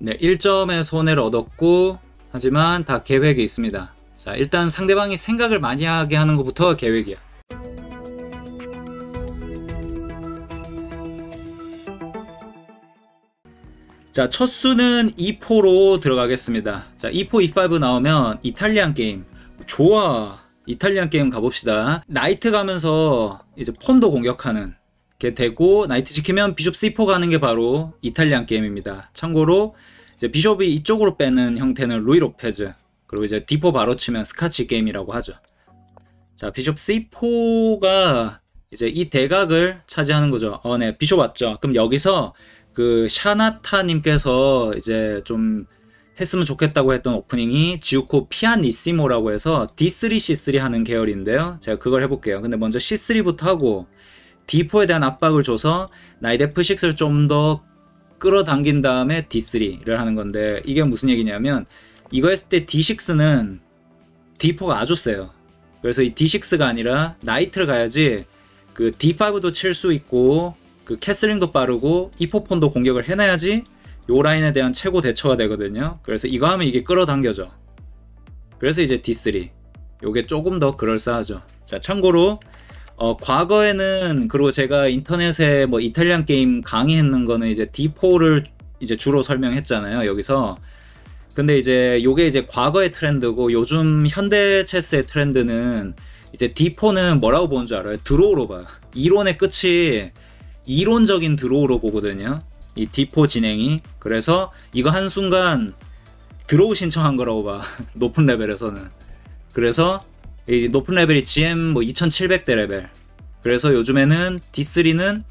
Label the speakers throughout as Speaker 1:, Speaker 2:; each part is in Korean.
Speaker 1: 네, 1점의 손해를 얻었고, 하지만 다 계획이 있습니다. 자, 일단 상대방이 생각을 많이 하게 하는 것부터 계획이야. 자, 첫 수는 2포로 들어가겠습니다. 자, 2포, 2파이브 나오면 이탈리안 게임. 좋아. 이탈리안 게임 가봅시다. 나이트 가면서 이제 폰도 공격하는 게 되고, 나이트 지키면 비숍 C4 가는 게 바로 이탈리안 게임입니다. 참고로 이제 비숍이 이쪽으로 빼는 형태는 루이 로페즈, 그리고 이제 D4 바로 치면 스카치 게임이라고 하죠. 자, 비숍 C4가 이제 이 대각을 차지하는 거죠. 네, 비숍 왔죠. 그럼 여기서 그 샤나타님께서 이제 좀 했으면 좋겠다고 했던 오프닝이 지우코 피아니시모라고 해서 D3, C3 하는 계열인데요. 제가 그걸 해볼게요. 근데 먼저 C3부터 하고 D4에 대한 압박을 줘서 나이트 F6을 좀 더 끌어당긴 다음에 D3를 하는 건데, 이게 무슨 얘기냐면 이거 했을 때 D6는 D4가 아주 세요. 그래서 이 D6가 아니라 나이트를 가야지 그 D5도 칠 수 있고 그 캐슬링도 빠르고 이포폰도 공격을 해놔야지 요 라인에 대한 최고 대처가 되거든요. 그래서 이거 하면 이게 끌어당겨져. 그래서 이제 D3 요게 조금 더 그럴싸하죠. 자, 참고로 과거에는, 그리고 제가 인터넷에 뭐 이탈리안 게임 강의했는 거는 이제 D4를 이제 주로 설명했잖아요, 여기서. 근데 이제 요게 이제 과거의 트렌드고, 요즘 현대 체스의 트렌드는 이제 D4는 뭐라고 보는 줄 알아요? 드로우로 봐요. 이론의 끝이 이론적인 드로우로 보거든요, 이 D4 진행이. 그래서 이거 한순간 드로우 신청한 거라고 봐. 높은 레벨에서는. 그래서 이 높은 레벨이 GM 뭐 2700대 레벨. 그래서 요즘에는 D3는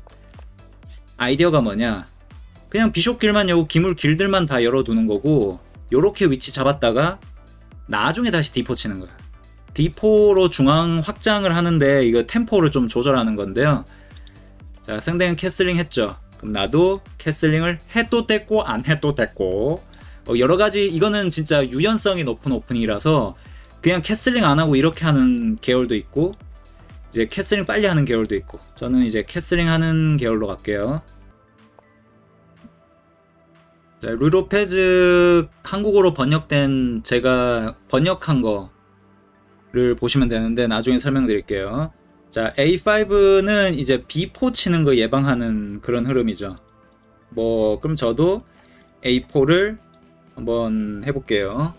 Speaker 1: 아이디어가 뭐냐, 그냥 비숍 길만 열고 기물 길들만 다 열어두는 거고, 요렇게 위치 잡았다가 나중에 다시 D4 치는 거야. D4로 중앙 확장을 하는데 이거 템포를 좀 조절하는 건데요. 자, 상대는 캐슬링 했죠. 그럼 나도 캐슬링을 해도 됐고 안 해도 됐고, 여러가지. 이거는 진짜 유연성이 높은 오프닝이라서 그냥 캐슬링 안 하고 이렇게 하는 계열도 있고, 이제 캐슬링 빨리 하는 계열도 있고, 저는 이제 캐슬링 하는 계열로 갈게요. 자, 루이 로페즈 한국어로 번역된, 제가 번역한 거를 보시면 되는데 나중에 설명드릴게요. 자, A5는 이제 B4 치는 거 예방하는 그런 흐름이죠. 뭐 그럼 저도 A4를 한번 해볼게요.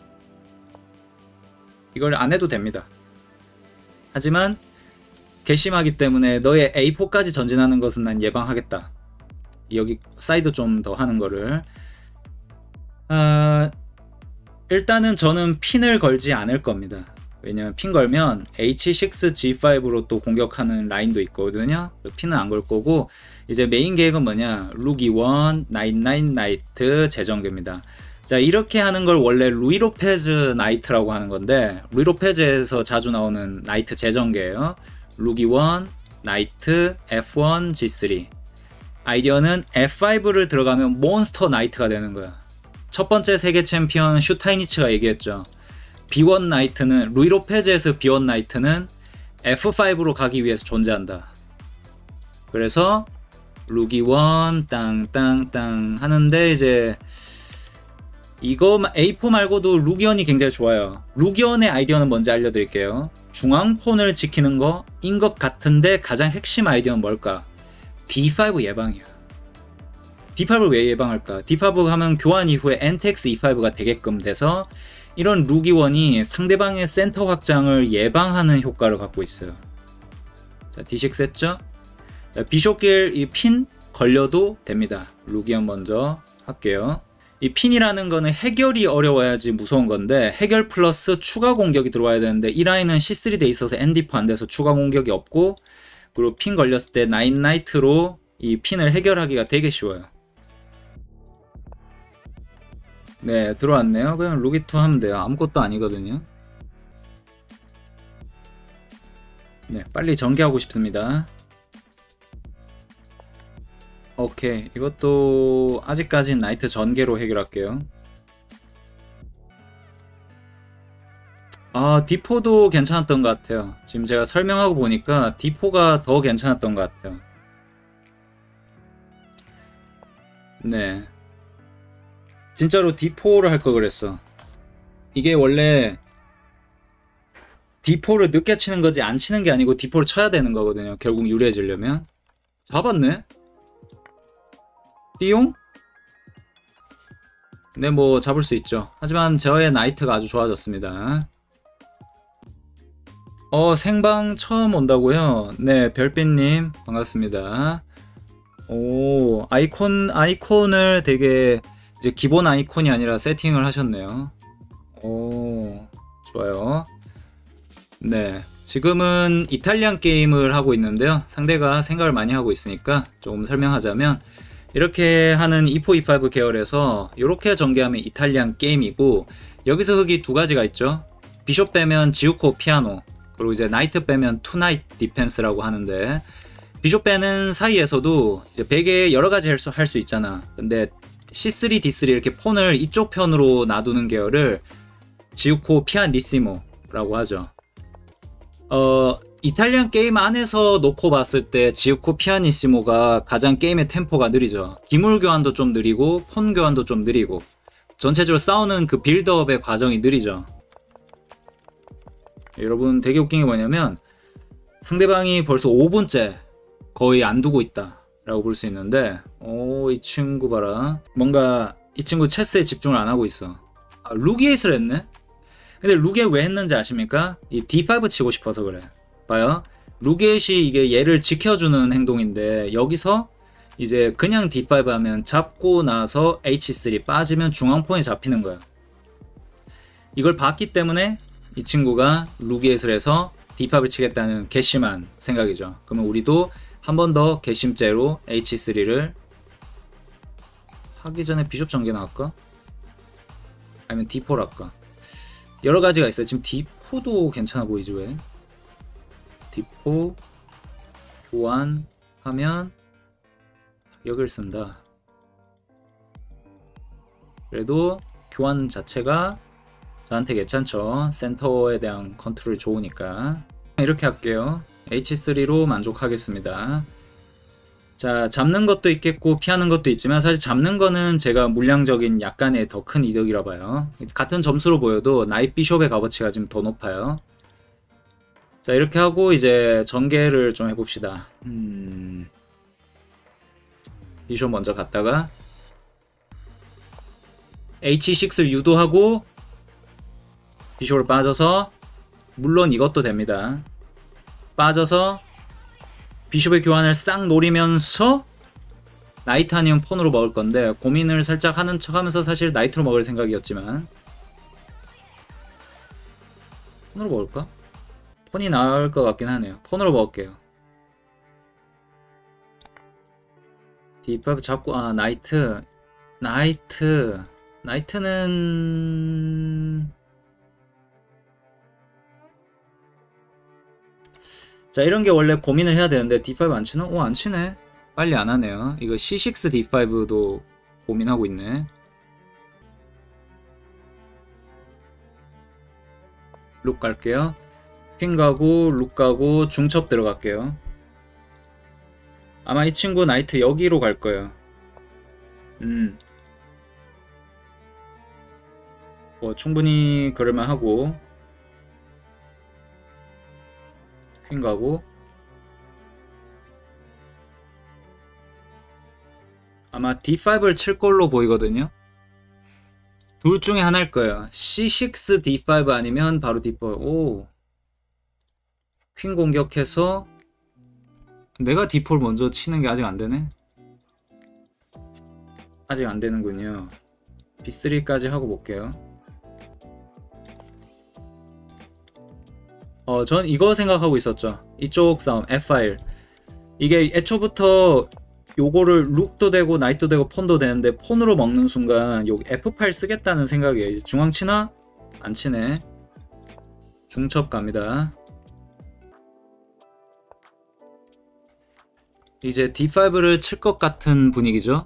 Speaker 1: 이걸 안 해도 됩니다. 하지만 괘씸하기 때문에 너의 A4까지 전진하는 것은 난 예방하겠다. 여기 사이드 좀 더 하는 거를. 일단은 저는 핀을 걸지 않을 겁니다. 왜냐면 핀 걸면 H6, G5로 또 공격하는 라인도 있거든요. 핀은 안 걸 거고, 이제 메인 계획은 뭐냐, 룩 E1, 나인 나이트 재정규입니다. 자, 이렇게 하는 걸 원래 루이 로페즈 나이트라고 하는 건데, 루이 로페즈에서 자주 나오는 나이트 재정계예요. 룩 E1, 나이트, F1, G3. 아이디어는 F5를 들어가면 몬스터 나이트가 되는 거야. 첫 번째 세계 챔피언 슈타이니츠가 얘기했죠. B1 나이트는, 루이 로페즈에서 B1 나이트는 F5로 가기 위해서 존재한다. 그래서 룩이1 땅땅땅 하는데, 이제 이거 A4 말고도 룩이언이 굉장히 좋아요. 룩이언의 아이디어는 뭔지 알려드릴게요. 중앙폰을 지키는 거인 것 같은데 가장 핵심 아이디어는 뭘까? D5 예방이야. D5를 왜 예방할까? D5 하면 교환 이후에 NTX E5가 되게끔 돼서 이런 룩이1이 상대방의 센터 확장을 예방하는 효과를 갖고 있어요. 자, D6 했죠? 자, 비숍길 이 핀 걸려도 됩니다. 룩이1 먼저 할게요. 이 핀이라는 거는 해결이 어려워야지 무서운 건데, 해결 플러스 추가 공격이 들어와야 되는데 이 라인은 C3 돼 있어서 ND4 안 돼서 추가 공격이 없고, 그리고 핀 걸렸을 때 나인 나이트로 이 핀을 해결하기가 되게 쉬워요. 네, 들어왔네요. 그냥 룩이2 하면 돼요. 아무것도 아니거든요. 네, 빨리 전개하고 싶습니다. 오케이, 이것도 아직까진 나이트 전개로 해결할게요. D4도 괜찮았던 것 같아요. 지금 제가 설명하고 보니까 D4가 더 괜찮았던 것 같아요. 네, 진짜로 D4를 할 걸 그랬어. 이게 원래 D4를 늦게 치는 거지 안 치는 게 아니고 D4를 쳐야 되는 거거든요. 결국 유리해지려면. 잡았네? 띠용? 네, 뭐 잡을 수 있죠. 하지만 저의 나이트가 아주 좋아졌습니다. 생방 처음 온다고요? 네, 별빛님 반갑습니다. 오, 아이콘을 되게 이제 기본 아이콘이 아니라 세팅을 하셨네요. 오, 좋아요. 네, 지금은 이탈리안 게임을 하고 있는데요. 상대가 생각을 많이 하고 있으니까 조금 설명하자면, 이렇게 하는 E4, E5 계열에서 이렇게 전개하면 이탈리안 게임이고, 여기서 흑이 두 가지가 있죠. 비숍 빼면 지우코 피아노, 그리고 이제 나이트 빼면 투나이트 디펜스라고 하는데, 비숍 빼는 사이에서도 이제 베개 여러 가지 할 수 있잖아. 근데 C3, D3 이렇게 폰을 이쪽 편으로 놔두는 계열을 지우코 피아니시모라고 하죠. 이탈리안 게임 안에서 놓고 봤을 때 지우코 피아니시모가 가장 게임의 템포가 느리죠. 기물 교환도 좀 느리고 폰 교환도 좀 느리고 전체적으로 싸우는 그 빌드업의 과정이 느리죠. 여러분 되게 웃긴 게 뭐냐면 상대방이 벌써 5분째 거의 안 두고 있다 라고 볼 수 있는데, 이 친구 봐라. 뭔가 이 친구 체스에 집중을 안 하고 있어. 루기에이스를 했네? 근데 루게 왜 했는지 아십니까? 이 D5 치고 싶어서 그래. 봐요. 루게잇이 이게 얘를 지켜주는 행동인데, 여기서 이제 그냥 D5 하면 잡고 나서 H3 빠지면 중앙폰이 잡히는 거야. 이걸 봤기 때문에 이 친구가 루게잇을 해서 D5을 치겠다는 괘씸한 생각이죠. 그러면 우리도 한 번 더 괘씸죄로 H3를 하기 전에 비숍 전개 나갈까? 아니면 D4를 할까? 여러 가지가 있어요. 지금 D4도 괜찮아 보이지 왜? D4 교환하면 여기를 쓴다. 그래도 교환 자체가 저한테 괜찮죠. 센터에 대한 컨트롤이 좋으니까. 이렇게 할게요. H3로 만족하겠습니다. 자, 잡는 것도 있겠고 피하는 것도 있지만 사실 잡는 거는 제가 물량적인 약간의 더 큰 이득이라 봐요. 같은 점수로 보여도 나이트 비숍의 값어치가 지금 더 높아요. 자, 이렇게 하고 이제 전개를 좀 해봅시다. 비숍 먼저 갔다가 H6를 유도하고 비숍을 빠져서, 물론 이것도 됩니다. 빠져서 비숍의 교환을 싹 노리면서 나이트 아니면 폰으로 먹을 건데, 고민을 살짝 하는 척 하면서 사실 나이트로 먹을 생각이었지만 폰으로 먹을까? 폰이 나을 것 같긴 하네요. 폰으로 먹을게요. D5 잡고, 나이트는 자, 이런 게 원래 고민을 해야 되는데 D5 안 치나? 안 치네. 빨리 안 하네요. 이거 C6 D5도 고민하고 있네. 룩 갈게요. 퀸 가고 룩 가고 중첩 들어갈게요. 아마 이 친구 나이트 여기로 갈 거예요. 뭐 충분히 그럴만 하고, 퀸 가고, 아마 D5를 칠 걸로 보이거든요. 둘 중에 하나일 거예요. C6 D5 아니면 바로 D4. 오, 퀸 공격해서 내가 D4를 먼저 치는 게 아직 안 되네. 아직 안 되는군요. B3까지 하고 볼게요. 전 이거 생각하고 있었죠. 이쪽 싸움 F5. 이게 애초부터 요거를 룩도 되고 나이트도 되고 폰도 되는데, 폰으로 먹는 순간 여기 F8 쓰겠다는 생각이에요. 이제 중앙 치나? 안 치네. 중첩 갑니다. 이제 D5를 칠 것 같은 분위기죠.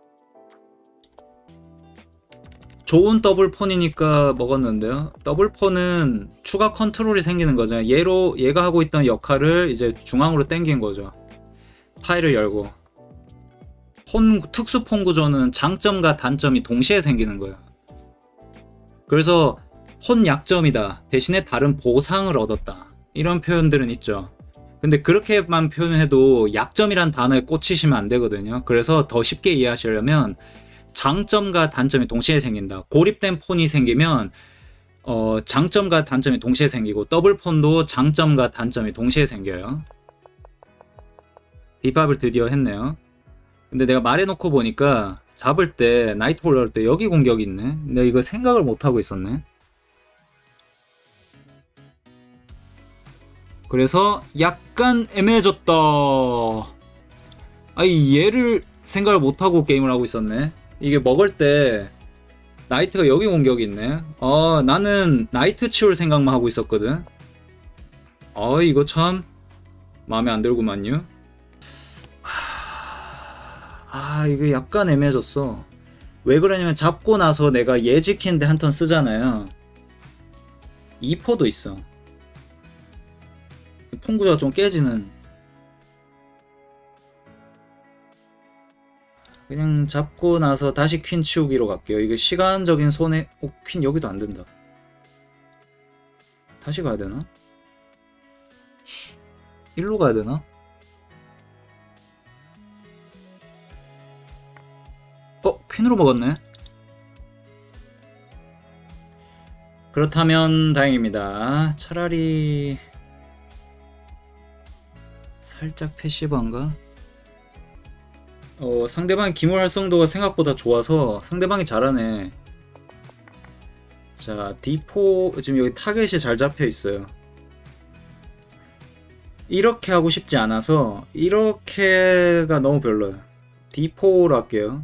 Speaker 1: 좋은 더블 폰이니까 먹었는데요. 더블 폰은 추가 컨트롤이 생기는 거죠. 얘가 하고 있던 역할을 이제 중앙으로 당긴 거죠. 파일을 열고. 특수 폰 구조는 장점과 단점이 동시에 생기는 거예요. 그래서 폰 약점이다, 대신에 다른 보상을 얻었다, 이런 표현들은 있죠. 근데 그렇게만 표현해도 약점이란 단어에 꽂히시면 안 되거든요. 그래서 더 쉽게 이해하시려면 장점과 단점이 동시에 생긴다. 고립된 폰이 생기면 장점과 단점이 동시에 생기고, 더블폰도 장점과 단점이 동시에 생겨요. D5을 드디어 했네요. 근데 내가 말해놓고 보니까 잡을 때, 나이트 올라올 때 여기 공격이 있네. 내가 이거 생각을 못하고 있었네. 그래서 약간 애매해졌다. 아니, 얘를 생각을 못하고 게임을 하고 있었네. 이게 먹을 때 나이트가 여기 공격이 있네. 나는 나이트 치울 생각만 하고 있었거든. 이거 참 마음에 안 들구만요. 이게 약간 애매해졌어. 왜 그러냐면 잡고 나서 내가 얘 지키는데 한 턴 쓰잖아요. 2포도 있어. 폰구조가 좀 깨지는. 그냥 잡고 나서 다시 퀸 치우기로 갈게요. 이게 시간적인 손해. 퀸 여기도 안 된다. 다시 가야 되나? 일로 가야 되나? 퀸으로 먹었네. 그렇다면 다행입니다. 차라리 살짝 패시브한가? 상대방의 기물 활성도가 생각보다 좋아서 상대방이 잘하네. 자, D4 지금 여기 타겟이 잘 잡혀 있어요. 이렇게 하고 싶지 않아서 이렇게가 너무 별로예요. D4로 할게요.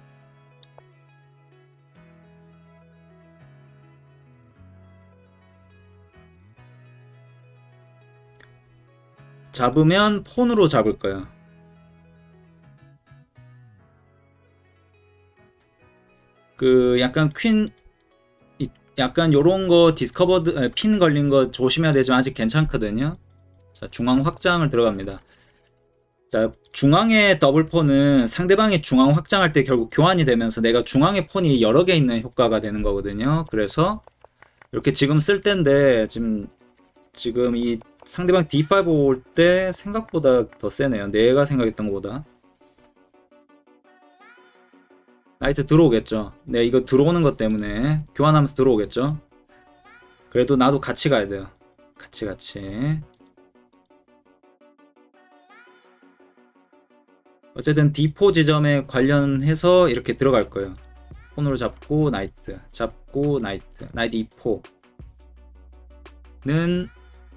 Speaker 1: 잡으면 폰으로 잡을 거야. 약간 퀸, 약간 요런 거 디스커버드, 핀 걸린 거 조심해야 되지만 아직 괜찮거든요. 자, 중앙 확장을 들어갑니다. 자, 중앙의 더블폰은 상대방이 중앙 확장할 때 결국 교환이 되면서 내가 중앙에 폰이 여러 개 있는 효과가 되는 거거든요. 그래서 이렇게 지금 쓸 때인데, 지금 이 상대방 D5 올 때 생각보다 더 세네요. 내가 생각했던 것보다. 나이트 들어오겠죠. 네, 이거 들어오는 것 때문에 교환하면서 들어오겠죠. 그래도 나도 같이 가야 돼요. 같이. 어쨌든 D4 지점에 관련해서 이렇게 들어갈 거예요. 폰으로 잡고 나이트, 나이트 2포는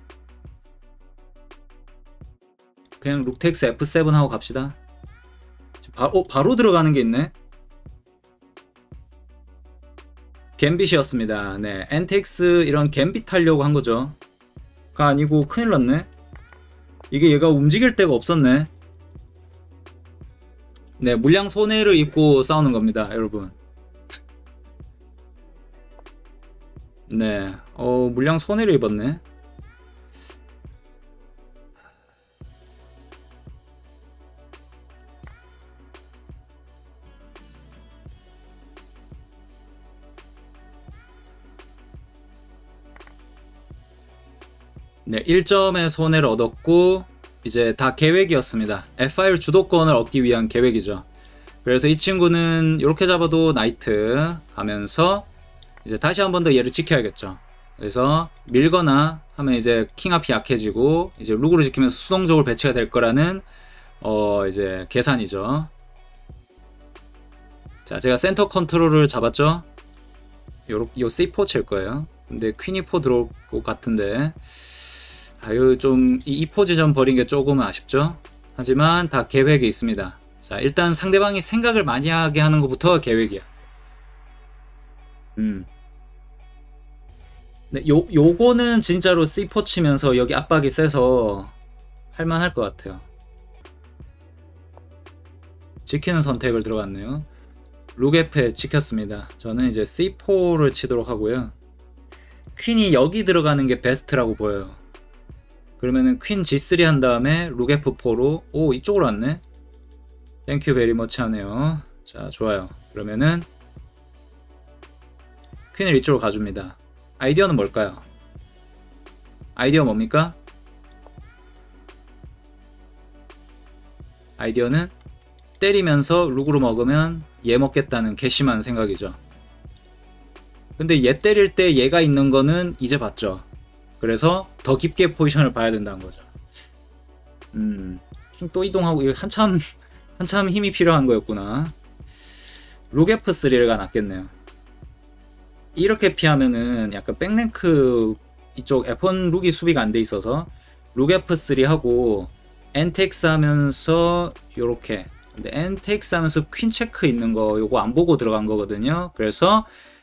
Speaker 1: 그냥 룩텍스 F7 하고 갑시다. 바로 들어가는 게 있네. 갬빗이었습니다. 네, 엔텍스 이런 갬빗 하려고 한 거죠. 가 아니고 큰일 났네. 이게 얘가 움직일 데가 없었네. 네, 물량 손해를 입고 싸우는 겁니다, 여러분. 네, 물량 손해를 입었네. 네, 1점의 손해를 얻었고 이제 다 계획이었습니다. F5 주도권을 얻기 위한 계획이죠. 그래서 이 친구는 이렇게 잡아도 나이트 가면서 이제 다시 한 번 더 얘를 지켜야겠죠. 그래서 밀거나 하면 이제 킹 앞이 약해지고 이제 룩으로 지키면서 수동적으로 배치가 될 거라는 이제 계산이죠. 자, 제가 센터 컨트롤을 잡았죠. 요 C4 칠 거예요. 근데 퀸이 4 들어올 것 같은데 이거 좀 이 2포 지점 버린 게 조금은 아쉽죠. 하지만 다 계획이 있습니다. 자, 일단 상대방이 생각을 많이 하게 하는 것부터 계획이야. 네, 요거는 진짜로 C4 치면서 여기 압박이 세서 할만할 것 같아요. 지키는 선택을 들어갔네요. 룩에페 지켰습니다. 저는 이제 C4를 치도록 하고요. 퀸이 여기 들어가는 게 베스트라고 보여요. 그러면은 퀸 G3 한 다음에 룩 F4로 이쪽으로 왔네. 땡큐 베리 머치 하네요. 자, 좋아요. 그러면은 퀸을 이쪽으로 가줍니다. 아이디어는 뭘까요? 아이디어 뭡니까? 아이디어는 때리면서 룩으로 먹으면 얘 먹겠다는 괘씸한 생각이죠. 근데 얘 때릴 때 얘가 있는 거는 이제 봤죠. 그래서 더 깊게 포지션을 봐야 된다는 거죠. 또 이동하고 이거 한참 힘이 필요한 거였구나. 룩 F3가 낫겠네요. 이렇게 피하면은 약간 백랭크 이쪽 F1 룩이 수비가 안 돼 있어서 룩 F3 하고 NTX 하면서 요렇게. 근데 NTX 하면서 퀸 체크 있는 거 요거 안 보고 들어간 거거든요. 그래서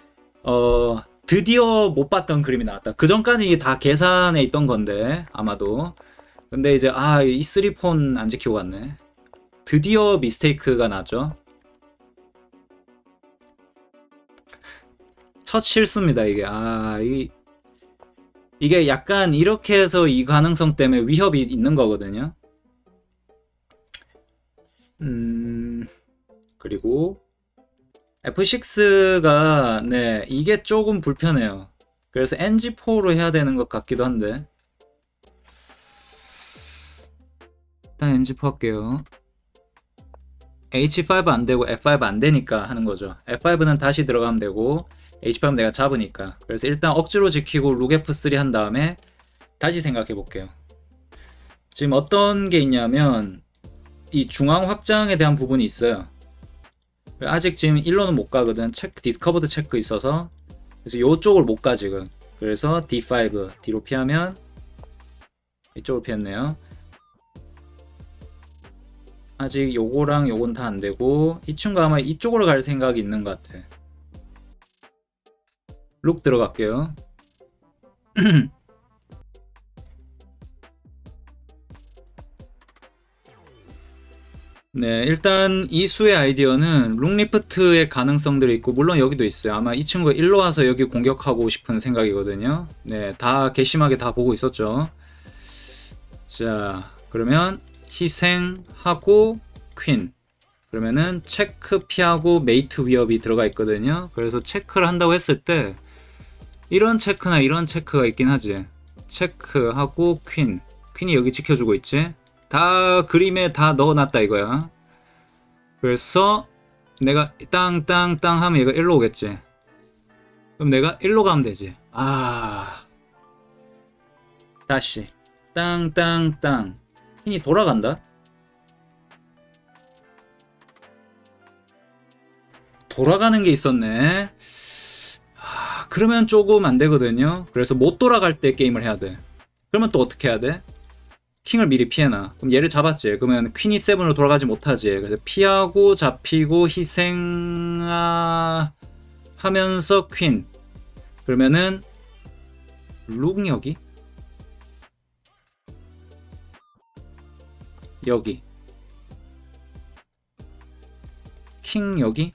Speaker 1: 드디어 못 봤던 그림이 나왔다. 그 전까지 다 계산에 있던 건데 아마도. 근데 이제 이 3폰 안 지키고 갔네. 드디어 미스테이크가 나죠. 첫 실수입니다 이게. 이게 약간 이렇게 해서 이 가능성 때문에 위협이 있는 거거든요. 그리고 F6가 네 이게 조금 불편해요. 그래서 NG4로 해야 되는 것 같기도 한데 일단 NG4 할게요. H5 안되고 F5 안되니까 하는 거죠. F5는 다시 들어가면 되고 H5는 내가 잡으니까. 그래서 일단 억지로 지키고 룩 F3 한 다음에 다시 생각해 볼게요. 지금 어떤 게 있냐면 이 중앙 확장에 대한 부분이 있어요. 아직 지금 일로는 못 가거든. 디스커버드 체크 있어서. 그래서 요쪽을 못 가 지금. 그래서 D5 뒤로 피하면 이쪽으로 피했네요. 아직 요거랑 요건 다 안되고 이 친구 아마 이쪽으로 갈 생각이 있는 것 같아. 룩 들어갈게요. 네, 일단 이 수의 아이디어는 룩리프트의 가능성들이 있고 물론 여기도 있어요. 아마 이 친구가 일로 와서 여기 공격하고 싶은 생각이거든요. 네, 다 괘씸하게 다 보고 있었죠. 자, 그러면 희생하고 퀸. 그러면은 체크 피하고 메이트 위협이 들어가 있거든요. 그래서 체크를 한다고 했을 때 이런 체크나 이런 체크가 있긴 하지. 체크하고 퀸. 퀸이 여기 지켜주고 있지. 다 그림에 다 넣어놨다 이거야. 그래서 내가 땅땅땅 하면 얘가 일로 오겠지. 그럼 내가 일로 가면 되지. 다시 땅땅땅. 퀸이 돌아간다. 돌아가는 게 있었네. 그러면 조금 안 되거든요. 그래서 못 돌아갈 때 게임을 해야 돼. 그러면 또 어떻게 해야 돼? 킹을 미리 피해놔. 그럼 얘를 잡았지. 그러면 퀸이 7으로 돌아가지 못하지. 그래서 피하고 잡히고 희생하면서 퀸. 그러면은 룩 여기 여기 킹 여기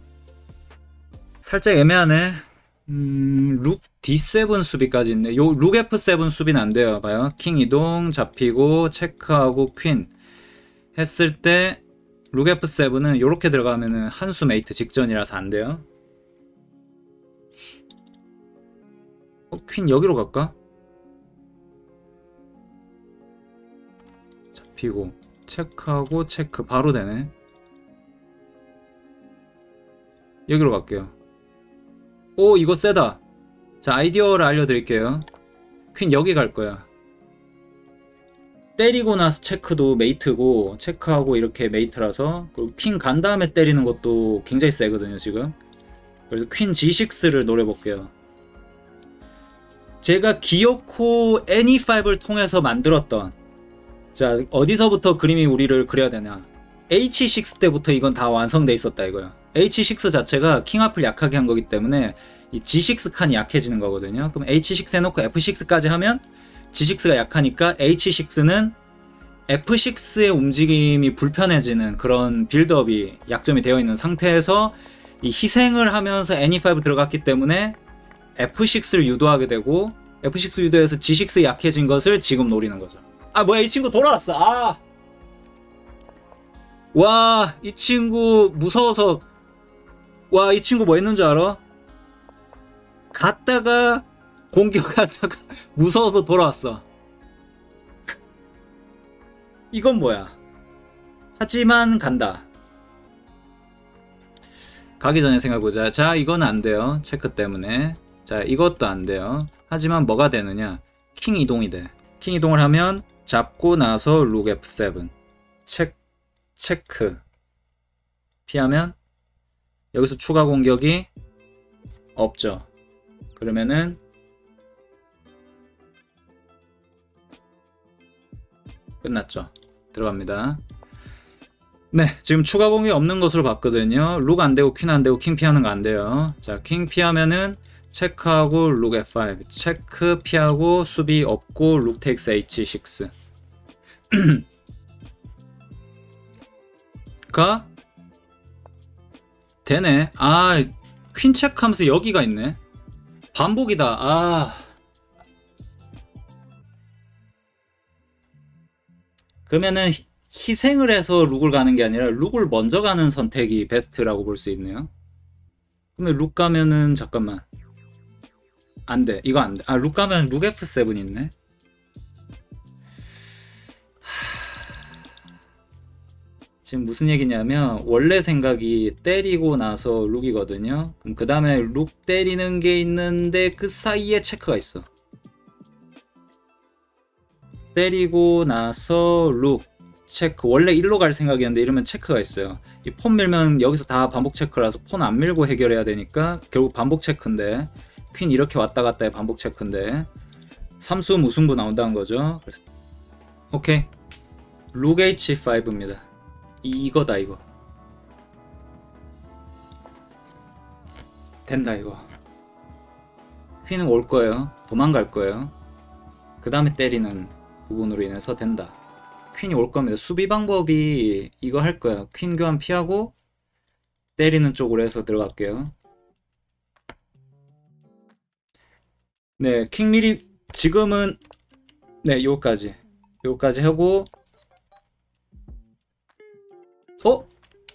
Speaker 1: 살짝 애매하네. 룩 D7 수비까지 있네. 요 룩 F7 수비는 안 돼요. 봐요. 킹 이동 잡히고 체크하고 퀸 했을 때 룩 F7은 요렇게 들어가면은 한수 메이트 직전이라서 안 돼요. 퀸 여기로 갈까? 잡히고 체크하고 체크 바로 되네. 여기로 갈게요. 오, 이거 세다. 자, 아이디어를 알려드릴게요. 퀸 여기 갈 거야. 때리고 나서 체크도 메이트고 체크하고 이렇게 메이트라서 퀸 간 다음에 때리는 것도 굉장히 세거든요 지금. 그래서 퀸 G6를 노려볼게요. 제가 기어코 NE5를 통해서 만들었던, 자 어디서부터 그림이 우리를 그려야 되냐, H6 때부터 이건 다 완성돼 있었다 이거야. H6 자체가 킹 앞을 약하게 한 거기 때문에 이 G6 칸이 약해지는 거거든요. 그럼 H6 해놓고 F6까지 하면 G6가 약하니까 H6는 F6의 움직임이 불편해지는 그런 빌드업이 약점이 되어 있는 상태에서 이 희생을 하면서 NE5 들어갔기 때문에 F6를 유도하게 되고, F6 유도해서 G6 약해진 것을 지금 노리는 거죠. 뭐야, 이 친구 돌아왔어. 와, 이 친구 무서워서. 와, 이 친구 뭐 했는지 알아? 갔다가 공격하다가 무서워서 돌아왔어. 이건 뭐야? 하지만 간다. 가기 전에 생각해보자. 자, 이건 안 돼요. 체크 때문에. 자, 이것도 안 돼요. 하지만 뭐가 되느냐? 킹 이동이 돼. 킹 이동을 하면 잡고 나서 룩 F7. 체크. 피하면 여기서 추가 공격이 없죠. 그러면은 끝났죠. 들어갑니다. 네, 지금 추가 공격이 없는 것으로 봤거든요. 룩 안되고 퀸 안되고 킹 피하는 거 안돼요. 자, 킹 피하면은 체크하고 룩 F5 체크 피하고 수비 없고 룩 테이크스 H6 가 되네. 아, 퀸 체크하면서 여기가 있네. 반복이다. 아, 그러면은 희생을 해서 룩을 가는 게 아니라 룩을 먼저 가는 선택이 베스트라고 볼 수 있네요. 그러면 룩 가면은 잠깐만 안돼. 이거 안돼. 아, 룩 가면 룩 F7 있네. 지금 무슨 얘기냐면 원래 생각이 때리고 나서 룩이거든요. 그럼 그 다음에 룩 때리는 게 있는데 그 사이에 체크가 있어. 때리고 나서 룩 체크. 원래 일로 갈 생각이었는데 이러면 체크가 있어요. 이 폰 밀면 여기서 다 반복 체크라서 폰 안 밀고 해결해야 되니까 결국 반복 체크인데, 퀸 이렇게 왔다 갔다 해 반복 체크인데 삼수 무승부 나온다는 거죠. 그래서 오케이, 룩 H5입니다. 이거다. 이거 된다. 이거 퀸은 올 거예요. 도망갈 거예요. 그 다음에 때리는 부분으로 인해서 된다. 퀸이 올 겁니다. 수비 방법이 이거 할 거야. 퀸 교환 피하고 때리는 쪽으로 해서 들어갈게요. 네, 킹 미리 지금은 네, 요까지 하고. 어?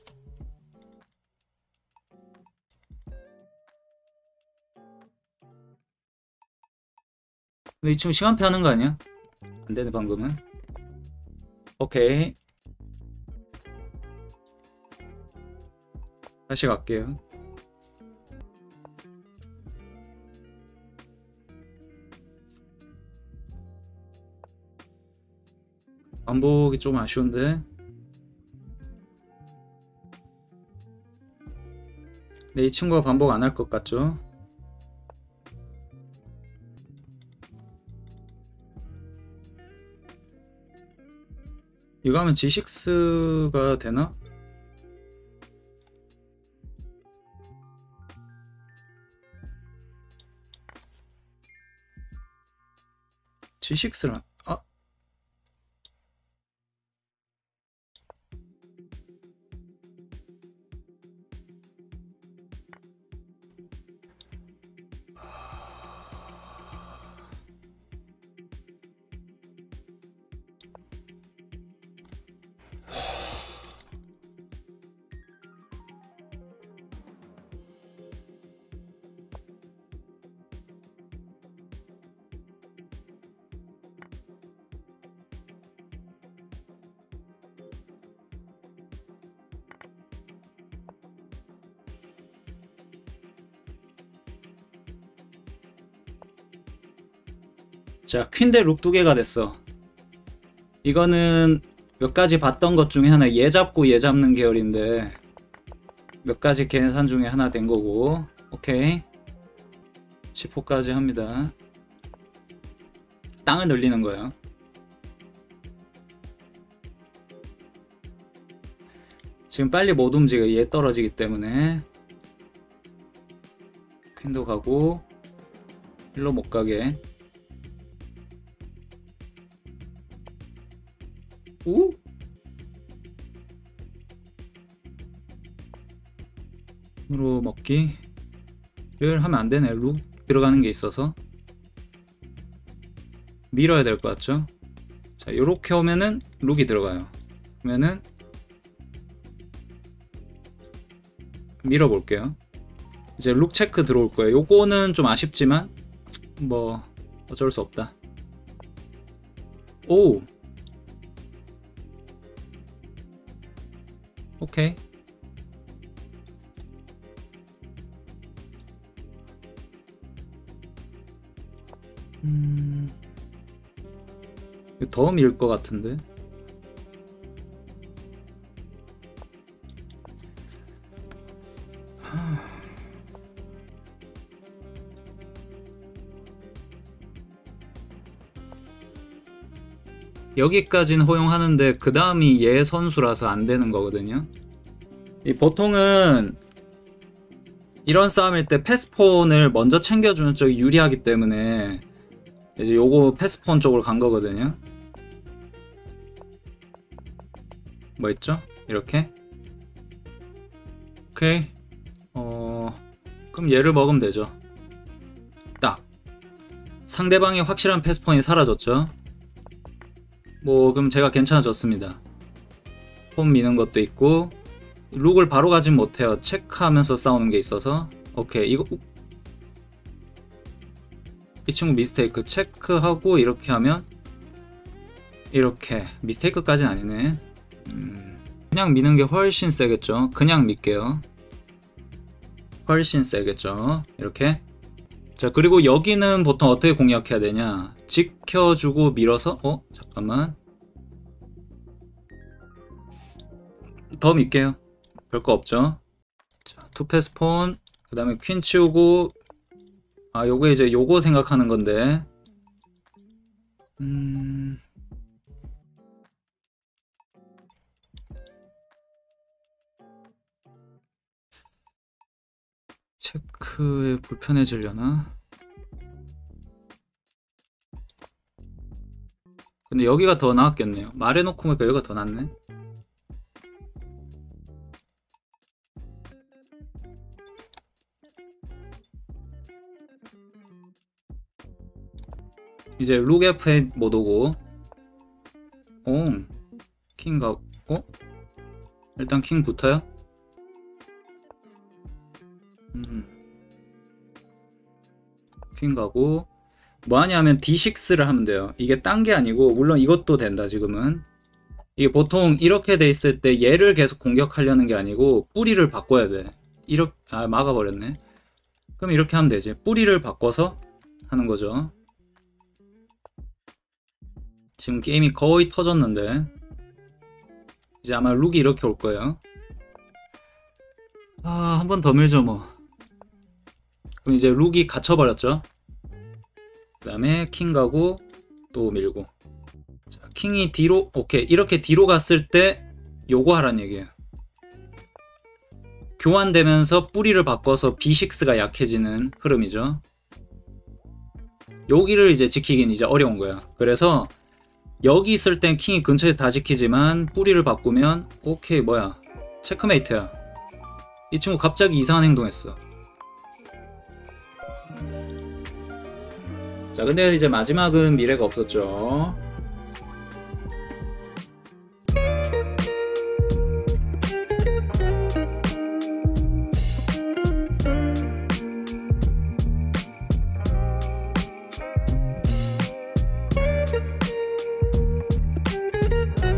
Speaker 1: 근데 이 친구 시간표 하는 거 아니야? 안 되네 방금은. 오케이, 다시 갈게요. 반복이 좀 아쉬운데. 네, 이 친구가 반복 안 할 것 같죠? 이거 하면 G6가 되나? G6랑 아, 자, 퀸 대 룩 두 개가 됐어. 이거는 몇 가지 봤던 것 중에 하나, 얘 잡고 얘 잡는 계열인데 몇 가지 계산 중에 하나 된 거고. 오케이, 치포까지 합니다. 땅을 늘리는 거예요. 지금 빨리 못 움직여. 얘 떨어지기 때문에. 퀸도 가고 일로 못 가게. 오? 으로 먹기를 하면 안 되네. 룩 들어가는 게 있어서 밀어야 될 것 같죠? 자, 요렇게 오면은 룩이 들어가요. 그러면은 밀어볼게요. 이제 룩 체크 들어올 거예요. 요거는 좀 아쉽지만 뭐 어쩔 수 없다. 오, 오케이. 더 밀 것 같은데. 여기까지는 허용하는데 그 다음이 얘 선수라서 안 되는 거거든요. 보통은 이런 싸움일 때 패스폰을 먼저 챙겨주는 쪽이 유리하기 때문에 이제 요거 패스폰 쪽으로 간 거거든요. 뭐 있죠? 이렇게. 오케이. 그럼 얘를 먹으면 되죠. 딱. 상대방이 확실한 패스폰이 사라졌죠. 뭐 그럼 제가 괜찮아졌습니다. 폰 미는 것도 있고 룩을 바로 가진 못해요. 체크하면서 싸우는 게 있어서. 오케이. 이거 이 친구 미스테이크 체크하고 이렇게 하면 이렇게 미스테이크까지는 아니네. 그냥 미는 게 훨씬 세겠죠. 그냥 밀게요. 훨씬 세겠죠. 이렇게. 자, 그리고 여기는 보통 어떻게 공략해야 되냐. 지켜주고 밀어서 잠깐만 더 밀게요. 별거 없죠. 자, 투패스폰 그 다음에 퀸 치우고 요거 이제 요거 생각하는 건데 체크에 불편해지려나? 근데 여기가 더 나았겠네요. 말해놓고 보니까 여기가 더 낫네. 이제 룩 F8 못 오고 킹 가고 일단 킹 붙어요. 퀸 가고 뭐 하냐면 D6를 하면 돼요. 이게 딴 게 아니고 물론 이것도 된다. 지금은 이게 보통 이렇게 돼 있을 때 얘를 계속 공격하려는 게 아니고 뿌리를 바꿔야 돼. 이렇게 막아버렸네. 그럼 이렇게 하면 되지. 뿌리를 바꿔서 하는 거죠. 지금 게임이 거의 터졌는데 이제 아마 룩이 이렇게 올 거예요. 한 번 더 밀죠 뭐. 그럼 이제 룩이 갇혀버렸죠. 그 다음에 킹 가고 또 밀고. 자, 킹이 뒤로 오케이. 이렇게 뒤로 갔을 때 요거 하란 얘기예요. 교환되면서 뿌리를 바꿔서 B6가 약해지는 흐름이죠. 여기를 이제 지키긴 이제 어려운 거야. 그래서 여기 있을 땐 킹이 근처에서 다 지키지만 뿌리를 바꾸면 오케이 뭐야 체크메이트야. 이 친구 갑자기 이상한 행동했어. 자, 근데 이제 마지막은 미래가 없었죠.